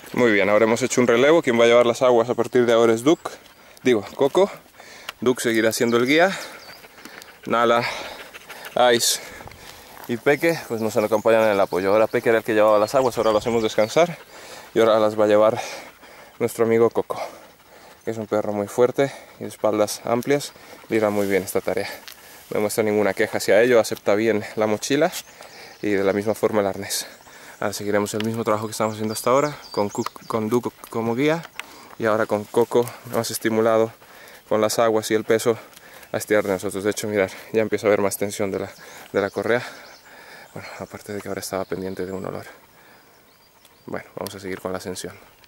Muy bien, ahora hemos hecho un relevo. Quien va a llevar las aguas a partir de ahora es Coco. Duke seguirá siendo el guía. Nala, Ice y Peque pues nos acompañan en el apoyo. Ahora Peque era el que llevaba las aguas, ahora lo hacemos descansar y ahora las va a llevar nuestro amigo Coco, que es un perro muy fuerte y de espaldas amplias, le irá muy bien esta tarea. No muestra ninguna queja hacia ello, acepta bien la mochila y de la misma forma el arnés. Ahora seguiremos el mismo trabajo que estamos haciendo hasta ahora, con Duke como guía y ahora con Coco más estimulado con las aguas y el peso a estirar de nosotros. De hecho, mirar, ya empieza a haber más tensión de la correa. Bueno, aparte de que ahora estaba pendiente de un olor. Bueno, vamos a seguir con la ascensión.